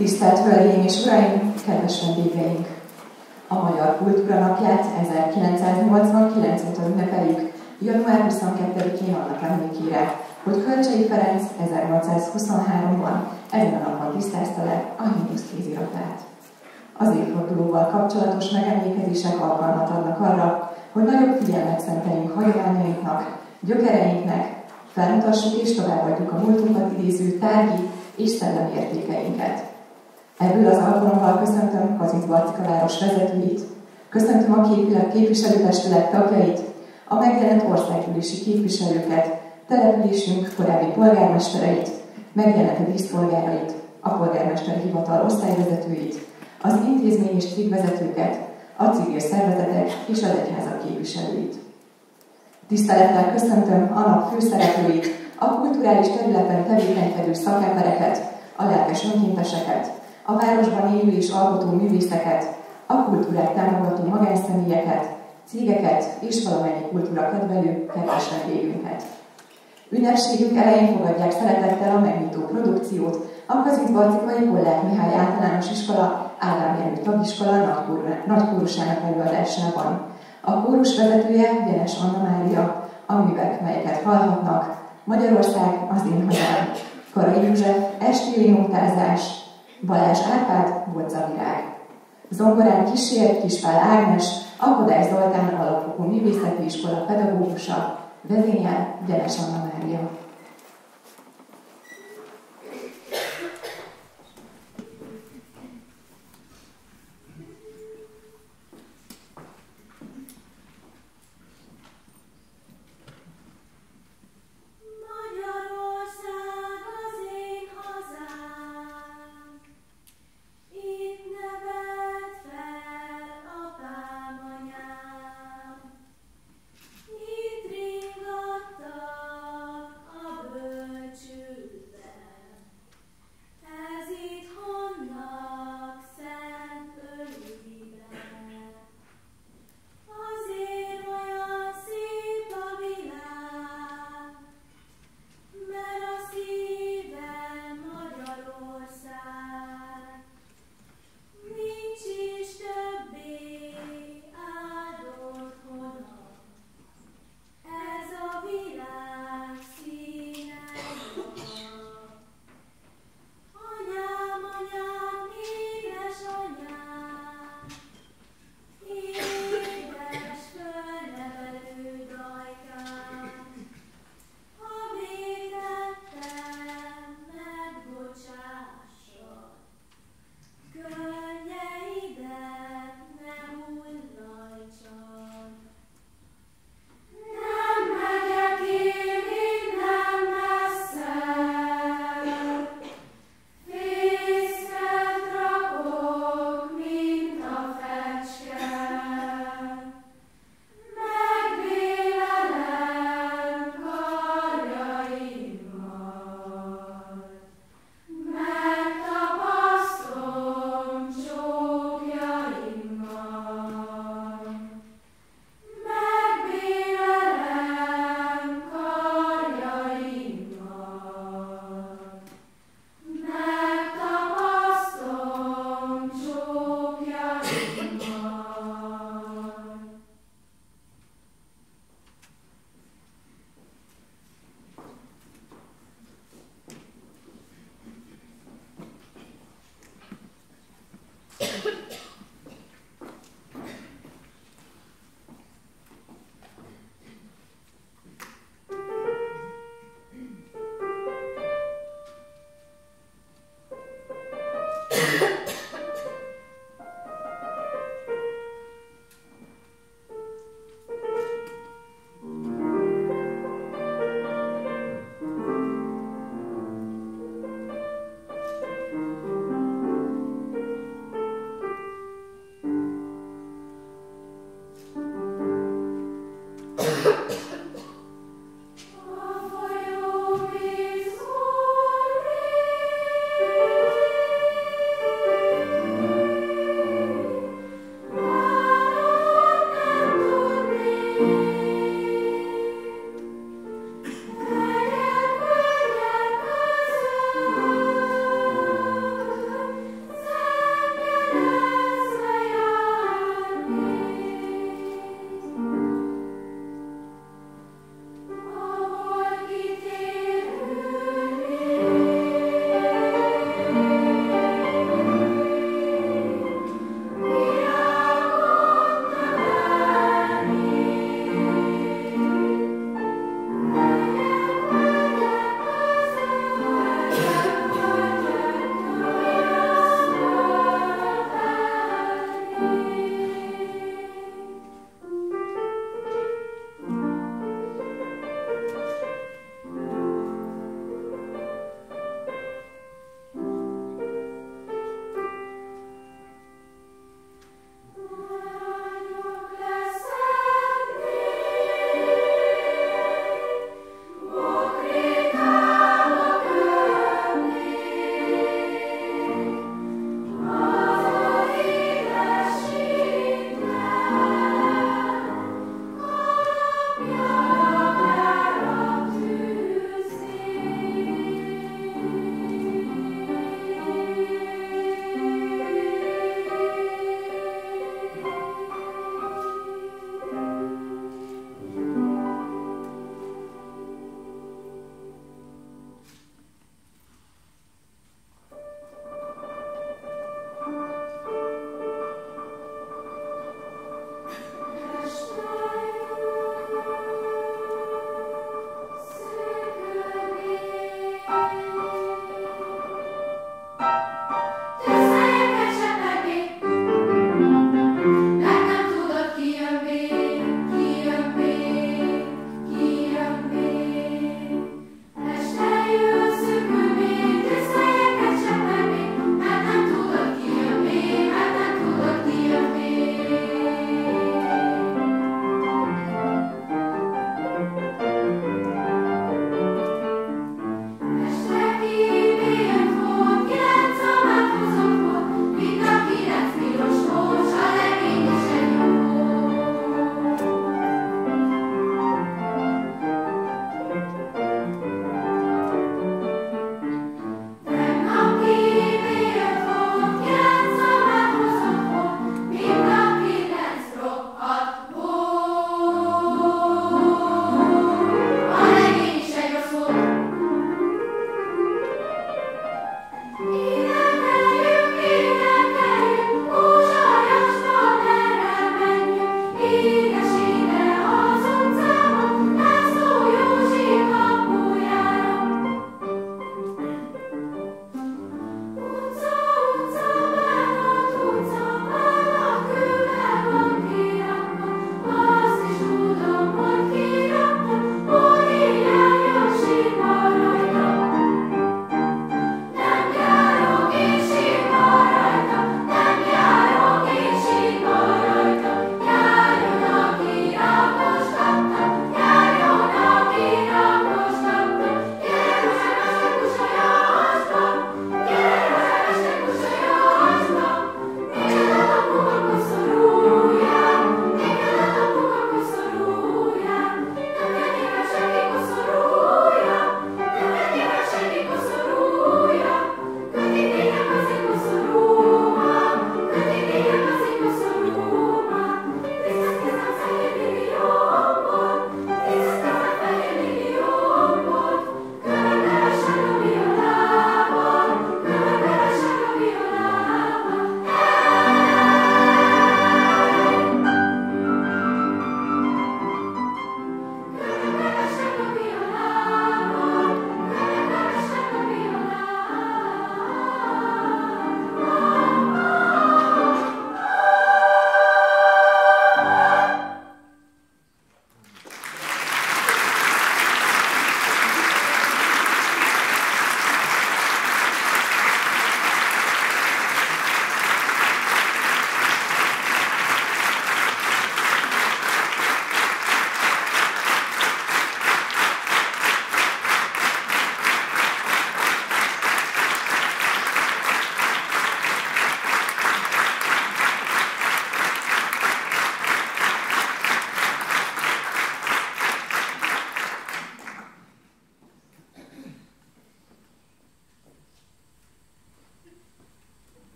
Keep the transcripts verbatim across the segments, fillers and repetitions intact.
Tisztelt Hölgyeim és Uraim, kedves vendégeink! A Magyar Kultúra Napját ezerkilencszáznyolcvankilenc óta ünnepeljük, január huszonkettedikén annak emlékére, hogy Kölcsey Ferenc ezernyolcszázhuszonháromban ezen a napon tisztázta le a himnusz kéziratát. Az évfordulóval kapcsolatos megemlékezések alkalmat adnak arra, hogy nagyobb figyelmet szenteljünk hagyományainknak, gyökereinknek, felmutassuk és továbbadjuk a múltunkat idéző tárgyi és szellemi értékeinket. Ebből az alkalommal köszöntöm Kazinc Barcika város vezetőit, köszöntöm a képviselőtestület tagjait, a megjelent országgyűlési képviselőket, településünk korábbi polgármestereit, megjelent díszpolgárait, a polgármesteri hivatal osztályvezetőit, az intézmény és cégvezetőket, a civil szervezetek és az egyházak képviselőit. Tisztelettel köszöntöm a nap főszereplőit, a kulturális területen tevékenykedő szakembereket, a lelkes önkénteseket, a városban élő és alkotó művészeket, a kultúrát támogató magánszemélyeket, cégeket és valamennyi kultúra kedvelő kedves vendégünket. Ünnepségünk elején fogadják szeretettel a megnyitó produkciót, a Kazinc-Barcikai Pollák Mihály Általános Iskola Ádám Jenő Tagiskola nagykórusának előadásában. A kórus vezetője Gyenes Anna Mária, a művek, melyeket hallhatnak: Magyarország, az én hazám, Karai József, esti énótázás, Balázs Árpád, Bodzavirág. Zongorán kísért Kispál Ágnes, a Kodály Zoltán Alapfokú Művészeti Iskola pedagógusa, vezényel Gyenes Anna Mária. Itt ringattak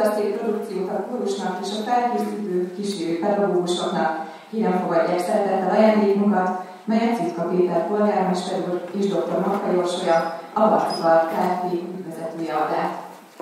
a szép produkciót a kórusnak és a felkészítő kísérő pedagógusoknak. Kérem, fogadják szeretettel ajándékunkat, melyet Citka Péter polgármester úr és dr. Makkai Orsolya, a Barcikard Kft. Ügyvezetője ad át.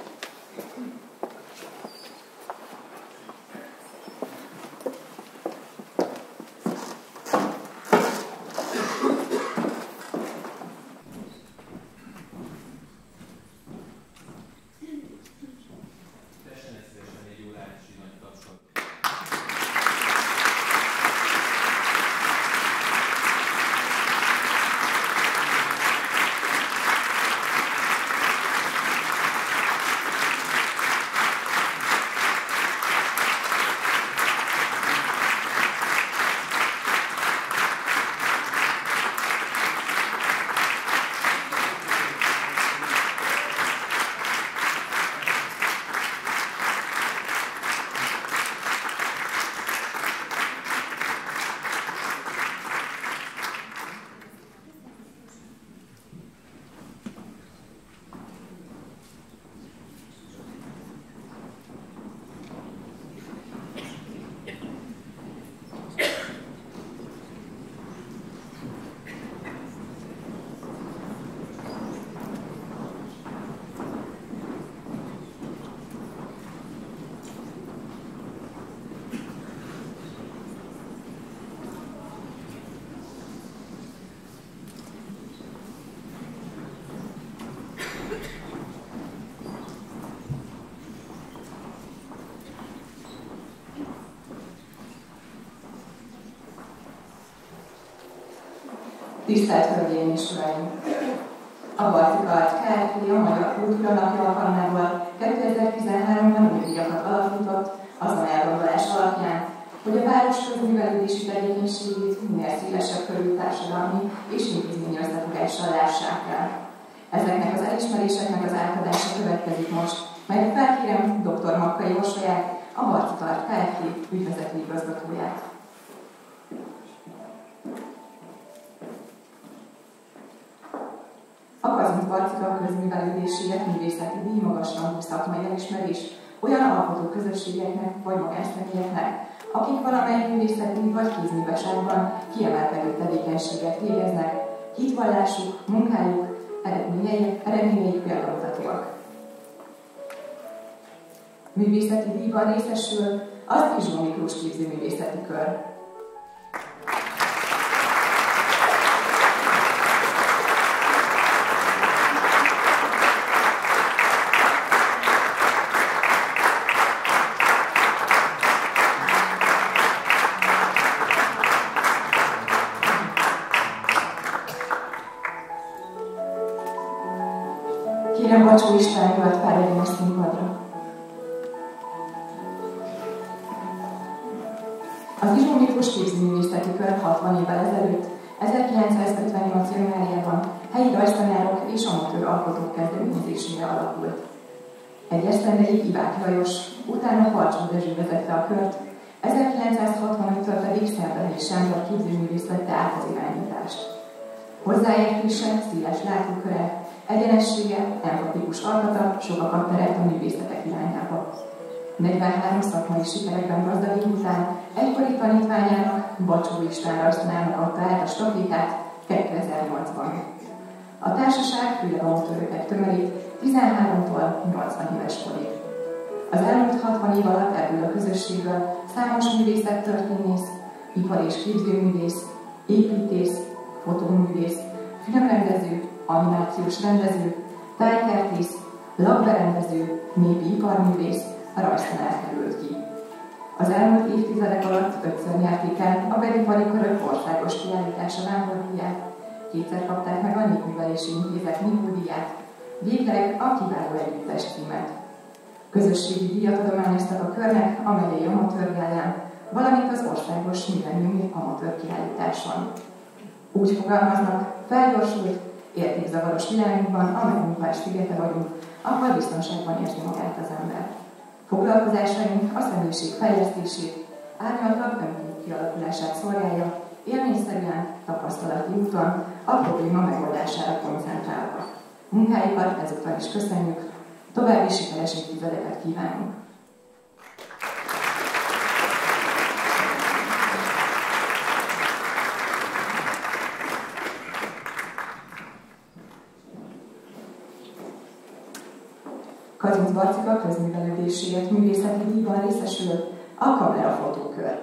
Tisztelt Hölgyeim és Uraim! A Barcikard Kft. A Magyar Kultúra Napja alkalmából kétezer-tizenháromban új díjakat alapított azon elgondolás alapján, hogy a város közművelődési tevékenységét minél szélesebb körű társadalmi és intézményi összefogással lássák el. Ezeknek az elismeréseknek az átadása következik most, melyet felkérem dr. Makkai Orsolyát, a Barcikard Kft. Ügyvezető igazgatóját. A Kazinc Barcikard közművelődéséért művészeti díj magasrangú szakmai elismerés olyan alkotó közösségeknek vagy magánszemélyeknek, akik valamely művészeti vagy kézműveságban kiemelkedő tevékenységet végeznek, hitvallásuk, munkájuk, eredményeik, eredményeik példamutatóak. Művészeti díjban részesül az Izsó Miklós Képzőművészeti Kör. Kérem Bacsó István urat felvegyem a színpadra. Az Izsó Miklós Képzőművészeti Kör hatvan évvel ezelőtt, ezerkilencszázötvennyolc. januárjában helyi rajztanárok és amatőr alkotók kezdeményezésére alakult. Egy esztendeig Ivák Lajos, utána Palcsó Dezső vezette a kört, ezerkilencszázhatvanöttől pedig Szerdahelyi Sándor képzőművész vette át az irányítást. Hozzáértése, széles látóköre, egyenessége, empatikus alkata sokakat terelt a művészetek irányába. negyvenhárom szakmai sikerekben gazdag év után egykori tanítványának, Bacsó István rajztanárnak adta át a stafétát kétezer-nyolcban. A társaság főleg amatőröket tömörít tizenháromtól nyolcvan éves korig. Az elmúlt hatvan év alatt ebből a közösségből számos művészettörténész, ipar- és képzőművész, építész, fotóművész, filmrendező, animációs rendező, tájkertész, lakberendező, népi iparművész, a rajztanár került ki. Az elmúlt évtizedek alatt ötször nyerték el a vegyipari körök országos kiállítása vándordíját, kétszer kapták meg a Népművelési Intézet Nívódíját, végleg a kiváló együttes címet. Közösségi díjat adományoztak a körnek a megyei amatőrgállán, valamint az országos millenniumi amatőr kiállításon. Úgy fogalmaznak, felgyorsult, értékzavaros világunkban, amely munkás szigete vagyunk, ahol biztonságban érzi magát az ember. Foglalkozásaink a személyiség fejlesztését, árnyaltabb önkép kialakulását szolgálja, élményszerűen, tapasztalati úton, a probléma megoldására koncentrálva. Munkáikat ezúttal is köszönjük, további sikeres évtizedeket kívánunk! Kazinc Barcika közművelődéséért művészeti díjban részesül a Kamera Fotókör.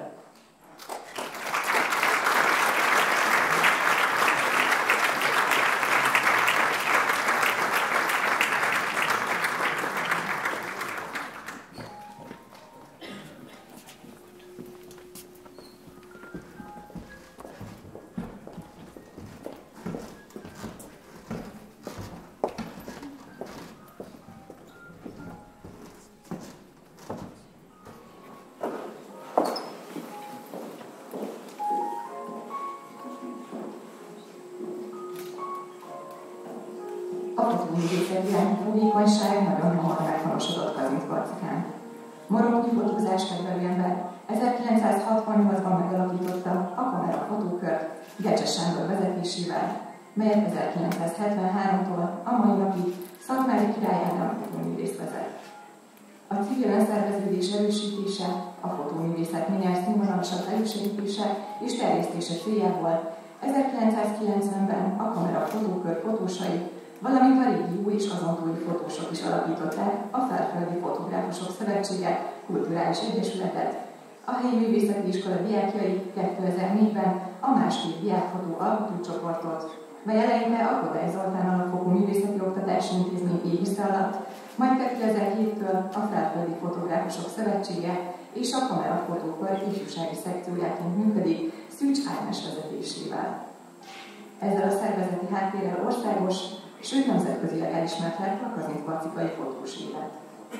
A fotóművészeti fogékonyság nagyon hamar meghonosodott Kazinc Barcikán. Moronyi fotózás kedvelő ember ezerkilencszázhatvannyolcban megalapította a Kamera Fotókört Gecse Sándor vezetésével, melyet ezerkilencszázhetvenháromtól a mai napig Szatmári Király Ádám fotóművész vezet. A civil önszerveződés erősítése, a fotóművészet minél színvonalasabb elősegítése és terjesztése céljából ezerkilencszázkilencvenben a Kamera Fotókör fotósai, valamint a régi új és azon túli fotósok is alapították a Felföldi Fotográfusok Szövetsége Kulturális Egyesületet. A helyi művészeti iskola diákjai kétezer-négyben a Másképp Diákfotó alkotócsoportot, mely eleinte a Kodály Zoltán Alapfokú Művészeti Oktatási Intézmény égisze alatt, majd kétezer-héttől a Felföldi Fotográfusok Szövetsége és a Kamera Fotókör ifjúsági szekciójáként működik Szűcs Ágnes vezetésével. Ezzel a szervezeti háttérrel országos, sőt nemzetközileg elismert lett a kazincbarcikai fotós élet.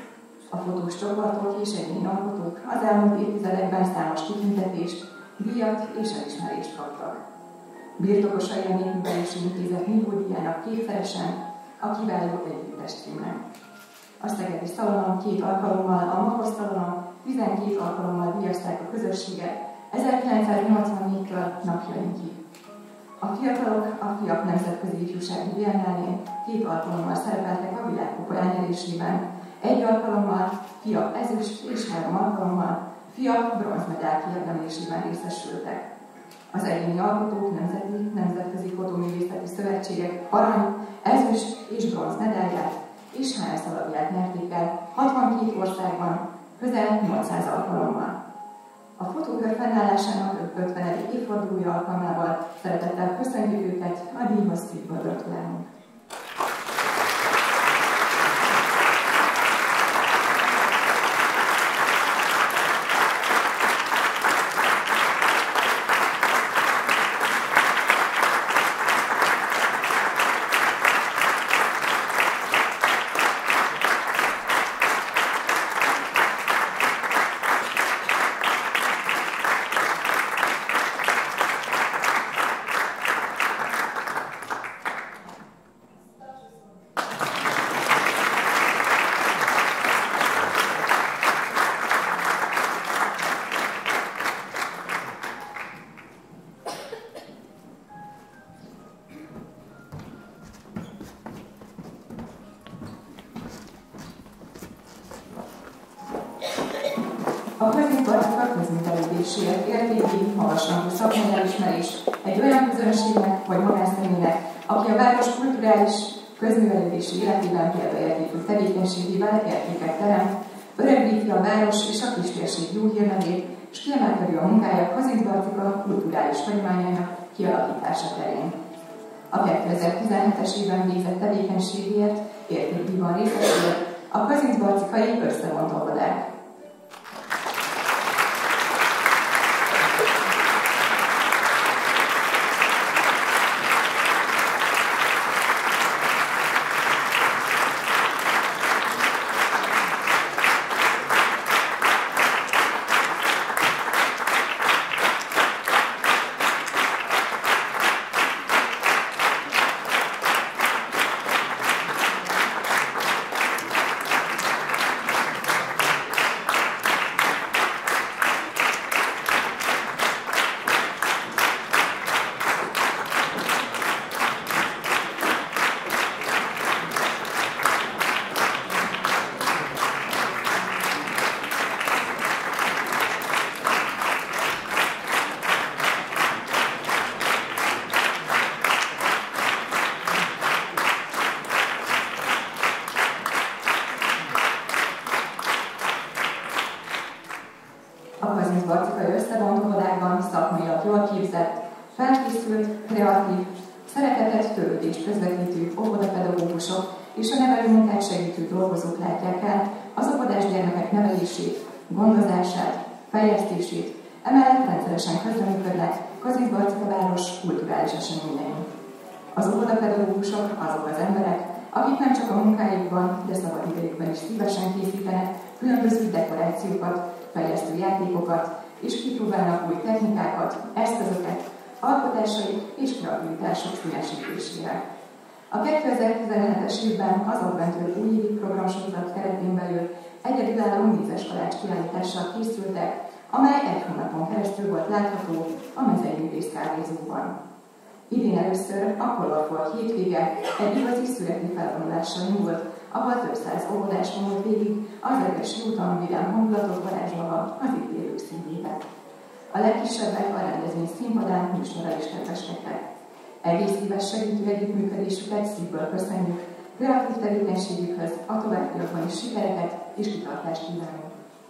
A fotós csoportok és egyéni alkotók az elmúlt évtizedekben számos kitüntetést, díjat és elismerést kaptak. Birtokosai a Népművelési Intézet Nívó-díjának kétszeresen, a kiváló együttes címen. A Szegedi Szalonon két alkalommal, a Makosz Szalonon tizenkét alkalommal díjazták a közösséget ezerkilencszáznyolcvannégytől napjainkig. A fiatalok a Fiak Nemzetközi Ifjúsági Biennálén két alkalommal szerepeltek a világkupa elnyerésében, egy alkalommal Fiak ezüst és három alkalommal Fiak bronzmedál kiérdemelésében részesültek. Az egyéni alkotók nemzeti, nemzetközi fotóművészeti szövetségek arany, ezüst és bronz medálját és háromszalagját nyerték el hatvankét országban, közel nyolcszáz alkalommal. A fotókör fennállásának ötvenedik évfordulója alkalmával szeretettel köszönjük őket, a díjhoz szívből gratulálunk. A Kazinc-Barcika közművelődéséért értéki, magasrangú szakmai elismerés egy olyan közönségnek vagy magánszemélynek, aki a város kulturális közművelődési életében példaértékű tevékenységével értéket teremt, öregbíti a város és a kistérség jó hírnevét, és kiemelkedő a munkája Kazinc-Barcika kulturális hagyományainak kialakítása terén. A kétezer-tizenhetes évben végzett tevékenységért értékdíjban részesült a kazincbarcikai összevontóvodák. készült, kreatív, szeretetet, törődést közvetítő óvodapedagógusok és a nevelőmunkát segítő dolgozók látják el az óvodás gyermekek nevelését, gondozását, fejlesztését, emellett rendszeresen közreműködnek Kazincbarcika város kulturális eseményein. Az óvodapedagógusok azok az emberek, akik nem csak a munkájukban, de szabadidejükben is szívesen készítenek különböző dekorációkat, fejlesztő játékokat, és kipróbálnak új technikákat, eszközöket, alkotásaik és kreativitások színesítésére. A kétezer-tizenhetes évben az Adventről újévi programsorozat keretén belül egyedülálló mézes kalács kiállítással készültek, amely egy hónapon keresztül volt látható a Mezei Művész kávézóban. Idén először a Colorful hétvége egy igazi szüreti felvonulással indult, ahol több száz óvodás vonult végig az Egersi úton vidám hangulatot varázsolva az itt élők szívébe. A legkisebbek a rendezvény színpadán műsorral is kedveskedtek. Egész éves segítő együttműködésüket szívből köszönjük, kreatív tevékenységükhöz a továbbiakban is sikereket és kitartást kívánunk.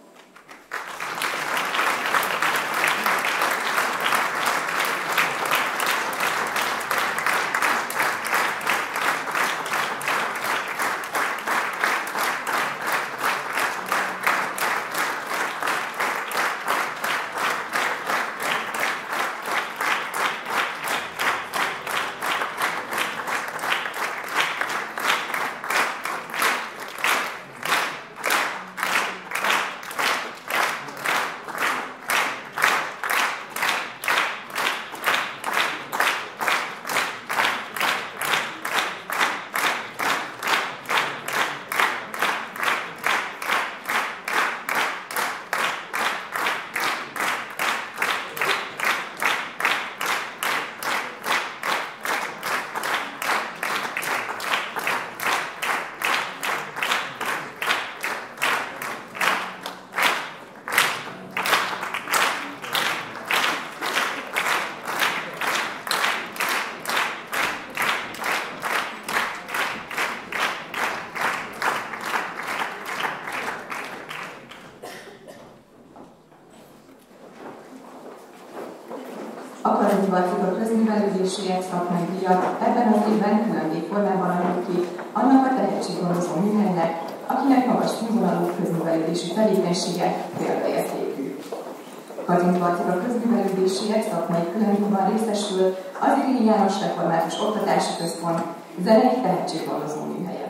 A Kazincbarcika közművelődéséért szakmai díjat ebben az évben külön formában adjuk ki annak a tehetséggondozó műhelynek, akinek magas színvonalú közművelődési tevékenysége példaértékű. Kazincbarcika közművelődéséért szakmai különdíjban részesül az Irényi János Református Oktatási Központ zenei tehetséggondozó műhelye.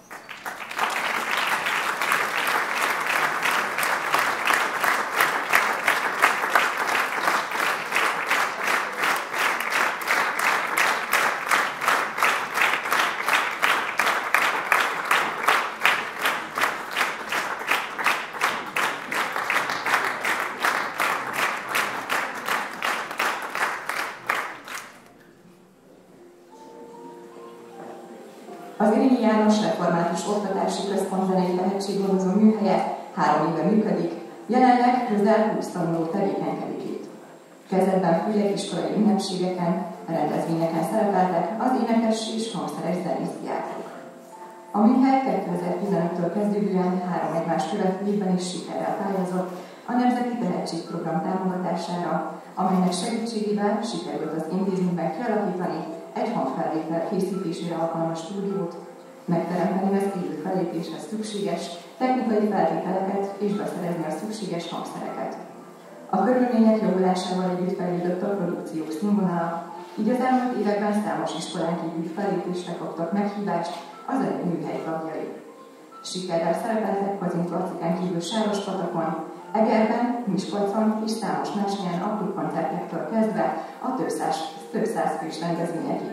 Az Irényi János Református Oktatási Központ zenei tehetséggondozó műhelye három éve működik, jelenleg közel húsz tanuló tevékenykedik itt. Kezdetben főleg iskolai ünnepségeken, rendezvényeken szerepeltek az énekes és hangszeres zenészdiákok. A műhely kétezer-tizenöttől kezdődően három egymást követő évben is sikerrel pályázott a Nemzeti Tehetségprogram támogatására, amelynek segítségével sikerült az intézményben kialakítani egy hangfelvétel készítésére alkalmas stúdiót, megteremteni az élő fellépéshez szükséges technikai feltételeket és beszerezni a szükséges hangszereket. A körülmények javulásával együtt fejlődött a produkciók színvonala, így az elmúlt években számos iskolán kívül fellépésre kaptak meghívást az zenei műhely tagjai. Sikerrel szerepeltek Kazincbarcikán kívül Sárospatakon, Egerben, Miskolcon és számos más helyen a klubkoncertektől kezdve a több száz, több száz fős rendezvényekig.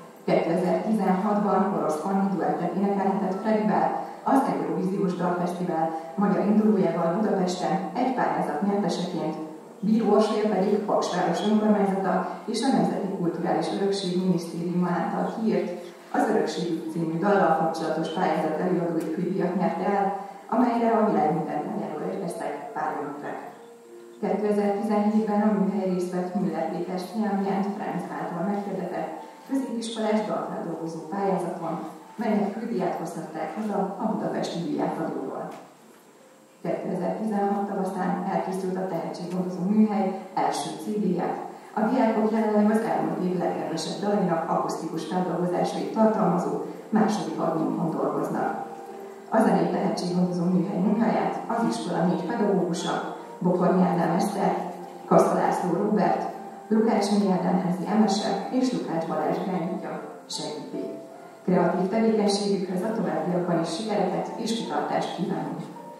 kétezer-tizenhatban Orosz Fanni duettet énekelhetett Fredivel, az Eurovíziós Dalfesztivál magyar indulójával Budapesten egy pályázat nyerteseként, bíró Orsolya pedig Paksváros önkormányzata és a Nemzeti Kulturális Örökség Minisztériuma által kiírt az Örökségük című dallal kapcsolatos pályázat előadói fődíjat nyerte el, amelyre a világ minden tájáról érkeztek pályázatok. kétezer-tizenhétben a műhely részt vett Müller Péter Stiamján Franz által meghirdetett középiskolás dalfeldolgozó pályázaton, melynek fődíját hoztatták haza a budapesti díjátadóról. kétezer-tizenhat tavaszán elkészült a tehetséggondozó műhely első cé dé-je, a diákok jelenleg az elmúlt év legérdesebb dalainak akusztikus feldolgozásait tartalmazó második albumon dolgoznak. A zenei tehetséggondozó műhely munkáját az iskola négy pedagógusa, Bokornyi Ádám Eszter, Kassa László Róbert, Lukács Ádám Emese és Lukács Balázs irányítja, segíti. Kreatív tevékenységükhöz a továbbiakban is sikereket és kitartást kívánunk.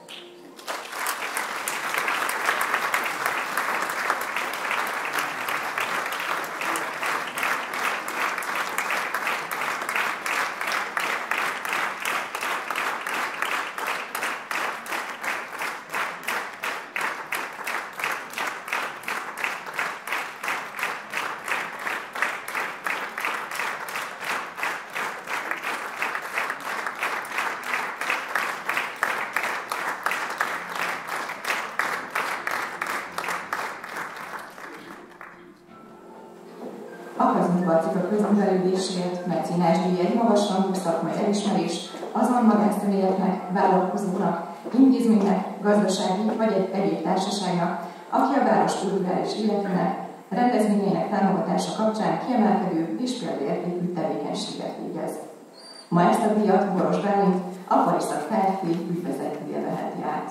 A közművelődésért mecénás díj egy magasrangú szakmai elismerés azon magánszemélyeknek, vállalkozónak, intézménynek, gazdasági vagy egy egyéb társaságnak, aki a város kulturális életének, rendezvényeinek támogatása kapcsán kiemelkedő és példaértékű tevékenységet végez. Ma ezt a díjat Boros Bálint, a Pariszat Kft. Ügyvezetője veheti át.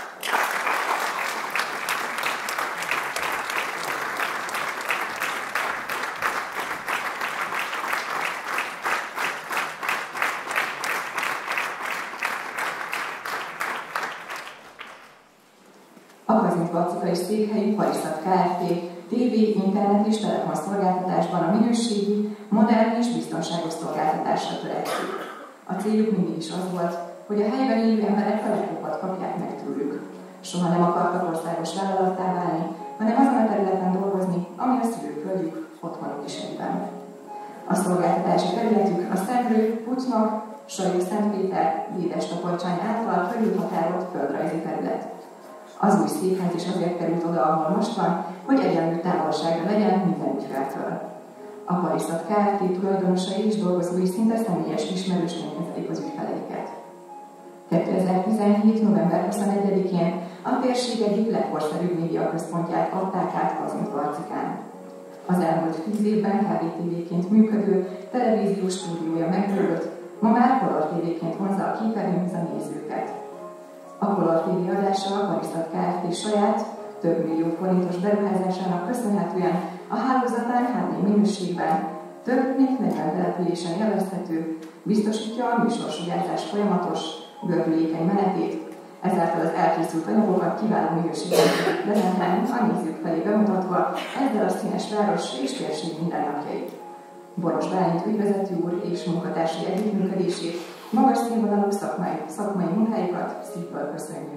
Kazincbarcikai székhelyű Pariszat Kft. té vé, internet és telefonszolgáltatásban a minőségi, modern és biztonságos szolgáltatásra törekszik. A céljuk mindig is az volt, hogy a helyben élő emberek a legjobbat kapják meg tőlük. Soha nem akartak országos vállalattá válni, hanem azon a területen dolgozni, ami a szülőföldjük, otthonuk is egyben. A szolgáltatási területük a Szentrő, Putynak, Sajó-Szentpéter, Dédes-Topolcsány által körülhatárolt földrajzi terület. Az új székház is azért került oda, ahol most van, hogy egyenlő távolságra legyen minden ügyfeltől. A Pariszat Kft. Tulajdonosai és dolgozói szinte személyes ismerősként kezelik az ügyfeleiket. kétezer-tizenhét. november huszonegyedikén a térség egyik legkorszerűbb médiaközpontját adták át Kazincbarcikán. Az elmúlt tíz évben ká vé té véként működő televíziós stúdiója megbővült, ma már Color té véként vonzza a képernyőhöz a nézőket. A Color té vé adása a Pariszat Kft. Saját, több millió forintos beruházásának köszönhetően a hálózatán há dé minőségben több mint negyven településen élvezhető, biztosítja a műsorsugárzás folyamatos, gördülékeny menetét, ezáltal az elkészült anyagokat kiváló minőségben prezentálni a nézők felé bemutatva ezzel a színes város és térség mindennapjait. Boros Bálint ügyvezető úr és munkatársi együttműködését, magas színvonalú szakmai, szakmai munkájukat szívből köszönjük.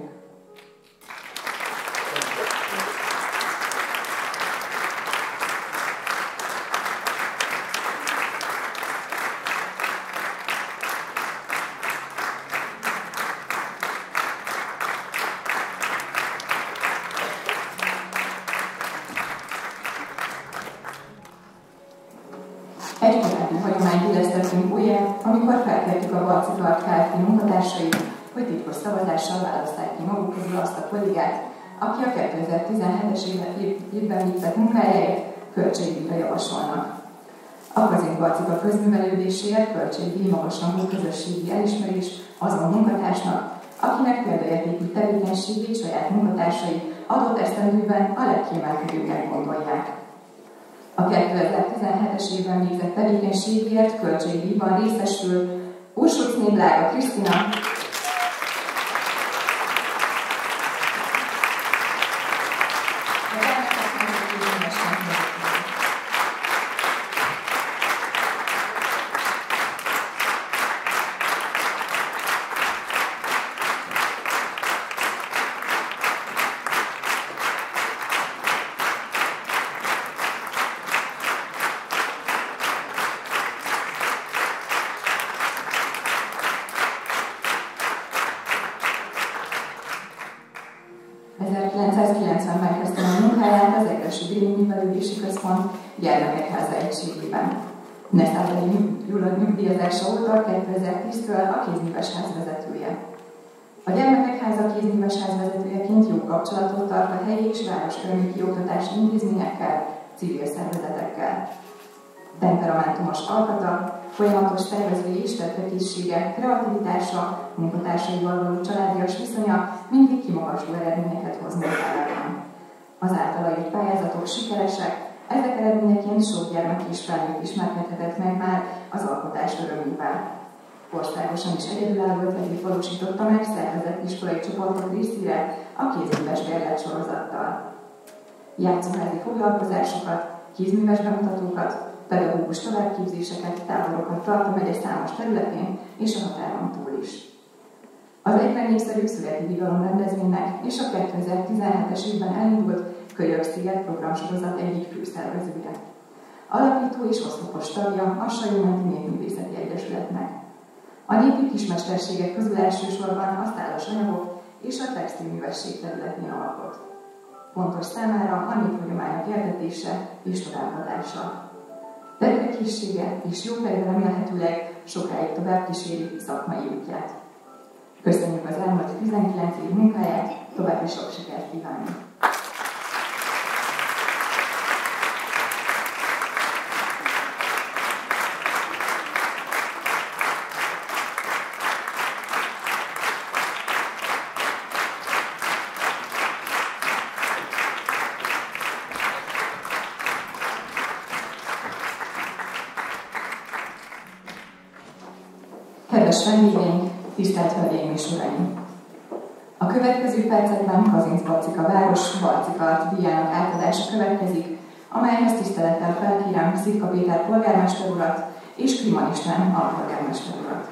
Egy korábbi hagyományt illesztettünk újjá, amikor felkértük a Barcikart Kft. Munkatársait, hogy titkos szavazással választák ki maguk közül azt a kollégát, aki a kétezer-tizenhetes évben végzett munkájáért költségdíjra javasolnak. A Kazincbarcika közművelődéséért költségdíj magasrangú közösségi elismerés azon munkatársnak, akinek példaértékű tevékenységét saját munkatársai adott esztendőben a legkiemelkedőbbnek gondolják. A kétezer-tizenhetes évben végzett tevékenységért költségdíjban részesül Ursucné Blága Krisztina, ezerkilencszázkilencvenben kezdtem a munkáját az Egressy Déli Művelődési Központ Gyermekek Háza egységében. Neszállai Gyula nyugdíjazása óta kétezer-tíztől a kézműves ház vezetője. A Gyermekek Háza kézműves ház vezetőjeként jó kapcsolatot tart a helyi és városkörnyéki oktatási intézményekkel, civil szervezetekkel. Temperamentumos alkata, folyamatos tervezői és tettekészsége, kreativitása, munkatársaival való családias viszonya mindig kimagasló eredményeket hoz munkájában. Az általa írt pályázatok sikeresek, ezek eredményeként sok gyermek és felnőtt ismerkedhetett meg már az alkotás örömével. Országosan is egyedülálló ötletét valósította meg szervezett iskolai csoportok részére a kézműves bérlet sorozattal. Játszóházi foglalkozásokat, kézműves bemutatókat, pedagógus továbbképzéseket, táborokat tart a megye számos területén és a határon túl is. Az egyben népszerűbb Születi Birodalom rendezvénynek és a kétezer-tizenhetes évben elindult Kölyök-sziget programsorozat egyik főszervezője. Alapító és oszlopos tagja a Sajó-menti Népművészeti Egyesületnek. A népi kismesterségek közül elsősorban a szálas anyagok és a textilművesség területén alkot. Fontos számára a néphagyományok értetése és továbbadása. Területkészsége és jó kedve remélhetőleg sokáig tovább kíséri szakmai útját. Köszönjük az elmúlt tizenkilenc év munkáját, további sok sikert kívánunk! Kedves vendégeink, tisztelt Hölgyeim és Uraim! A következő percekben Kazincbarcika város Barcika díjának átadása következik, amelyhez tisztelettel felkérem Szitka Péter polgármester urat és Kliman István alpolgármester urat.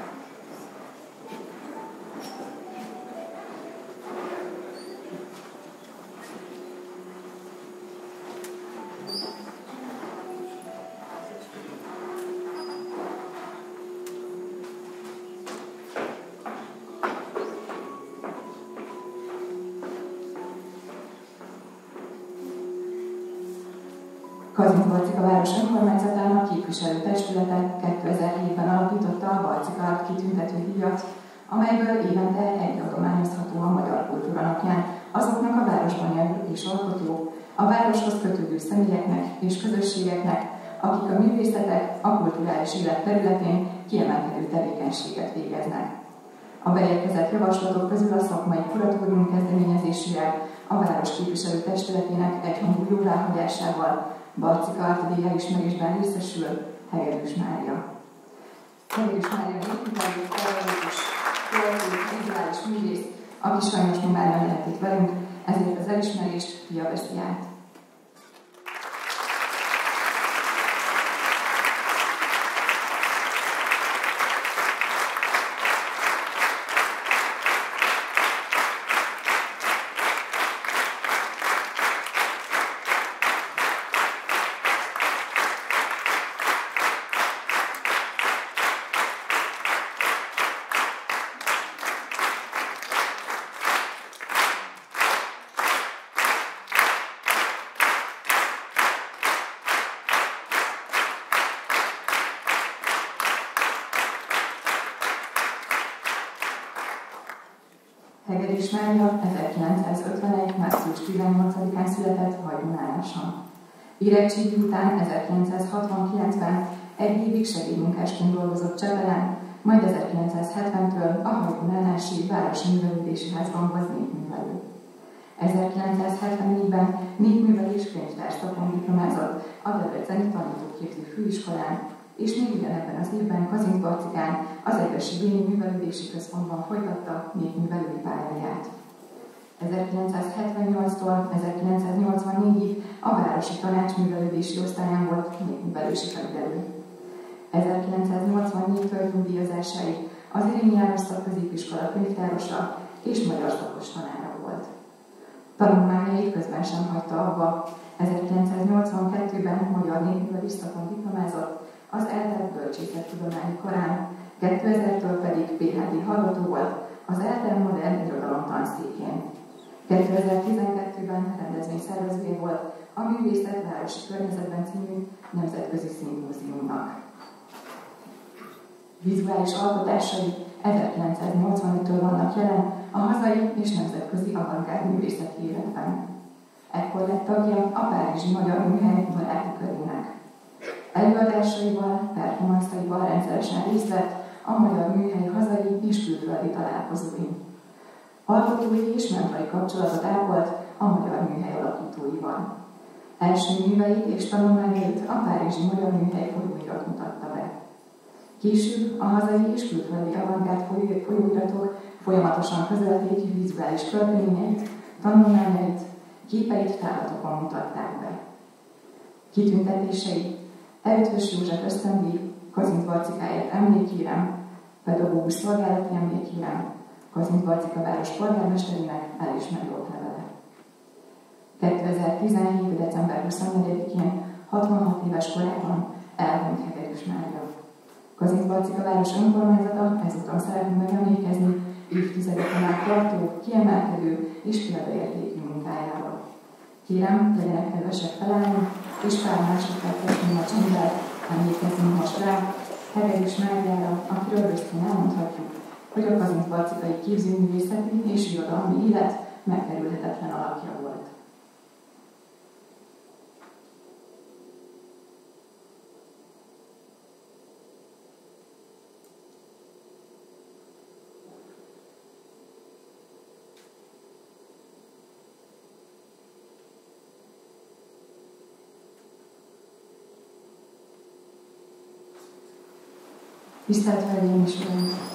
Kazincbarcika város önkormányzatának képviselőtestülete kétezer-hétben alapította a Barcika Art kitüntető díjat, amelyből évente egy adományozható a Magyar Kultúra Napján azoknak a városban élő és alkotó, a városhoz kötődő személyeknek és közösségeknek, akik a művészetek, a kulturális élet területén kiemelkedő tevékenységet végeznek. A beérkezett javaslatok közül a szakmai kuratórium kezdeményezésére a város képviselőtestületének egyhangú jóváhagyásával Barcika Art díj elismerésben részesül Hegedűs Mária. Hegedűs Mária népművelő, pedagógus, költő, vizuális művész, aki sajnos már nem lehet itt velünk, ezért az elismerést fia veszi át. Hegedűs Mária ezerkilencszázötvenegy. március tizennyolcadikán született Hajdúnáláson. Érettségi után ezerkilencszázhatvankilencben egy évig segédmunkásként dolgozott Csepelen, majd ezerkilencszázhetventől a Hajdúnálási Városi Művelődési Házban volt népművelő. ezerkilencszázhetvennégyben népművelés könyvtár szakon diplomázott a Debreceni Tanítóképző Főiskolán, és még ugyanebben az évben Kazincbarcikán az Egressy Béni Művelődési Központban folytatta népművelői pályáját. ezerkilencszázhetvennyolctól ezerkilencszáznyolcvannégyig a Városi Tanács művelődési osztályán volt népművelési felügyelő. ezerkilencszáznyolcvannégytől nyugdíjazásáig az Irényi János Szakközépiskola könyvtárosa és magyar szakos tanára volt. Tanulmányait közben sem hagyta abba. ezerkilencszáznyolcvankettőben magyar népművelés szakon diplomázott, az eltelt bölcsészettudományi karán, kétezertől pedig pé há dé hallgató volt az eltelt modern irodalom tanszékén. kétezer-tizenkettőben rendezvényszervezője volt a Művészet Városi Környezetben című nemzetközi szimpóziumnak. Vizuális alkotásai ezerkilencszáznyolcvanöttől vannak jelen a hazai és nemzetközi avantgárd művészeti életben. Ekkor lett tagja a Párizsi Magyar Műhely baráti körének. Előadásaival, performanszaival rendszeresen részt vett a Magyar Műhely hazai és külföldi találkozóin. Alkotói és mentori kapcsolatot ápolt a Magyar Műhely alapítóival. Első műveit és tanulmányait a Párizsi Magyar Műhely folyóirat mutatta be. Később a hazai és külföldi avantgárd folyóiratok folyamatosan közölték vizuális költeményeit, tanulmányait, képeit tárlatokon mutatták be. Kitüntetései Eötvös József ösztöndíj, Kazinth Barcikáért emlékhírem, pedagógus szolgálati emlékhírem, Kazinth Barcika város polgármesterének elismerő oklevele. kétezer-tizenhét. december huszonnegyedikén hatvanhat éves korában elhunyt Hegedűs Mária. Kazinth Barcika város önkormányzata ezúton szeretne megemlékezni évtizedeken át tartó, kiemelkedő és példaértékű munkájával. Kérem, legyenek kedvesek felállni, és pár másodpercet a csendben emlékezzünk most rá Hegedűs Máriára, akiről büszkén elmondhatjuk, hogy a Kazinth Barcikai képzőművészeti és irodalmi élet megkerülhetetlen alakja volt. Tisztelt Hölgyeim és Uraim!